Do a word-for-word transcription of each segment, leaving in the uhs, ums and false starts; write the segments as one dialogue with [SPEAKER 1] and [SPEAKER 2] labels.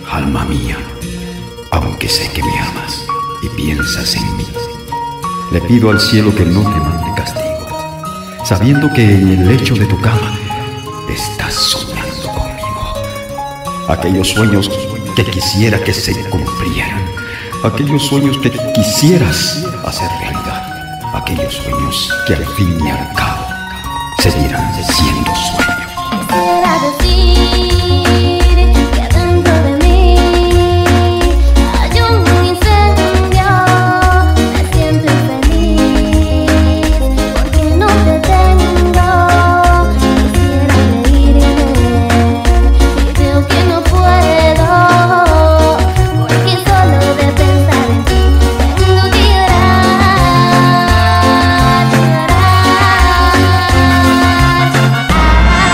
[SPEAKER 1] Alma mía, aunque sé que me amas y piensas en mí, le pido al cielo que no te mande castigo, sabiendo que en el lecho de tu cama estás soñando conmigo. Aquellos sueños que quisiera que se cumplieran, aquellos sueños que quisieras hacer realidad, aquellos sueños que al fin y al cabo seguirán siendo sueños.
[SPEAKER 2] Quisiera decir que dentro de mí hay un incendio, me siento infeliz porque no te tengo. Quisiera reírme y veo que no puedo, porque solo de pensar en ti tengo que llorar, llorar.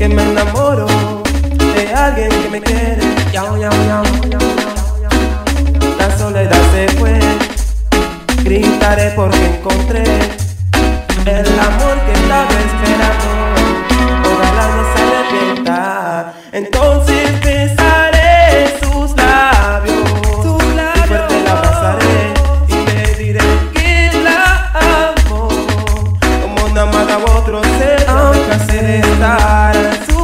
[SPEAKER 3] que me enamoro de alguien que me quiere. Yao, yao, yao, yao, yao. La soledad se fue, gritaré porque encontré el amor que estaba esperando. Ojalá no se arrepienta. Entonces besaré sus labios, sus labios, y fuerte la abrazaré y le diré que la amo como no amaba a otro ser. No me cansé de estar en su